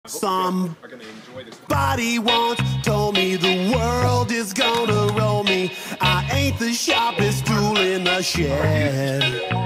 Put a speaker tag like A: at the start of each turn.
A: Somebody once told me the world is gonna roll me. I ain't the sharpest tool in the shed.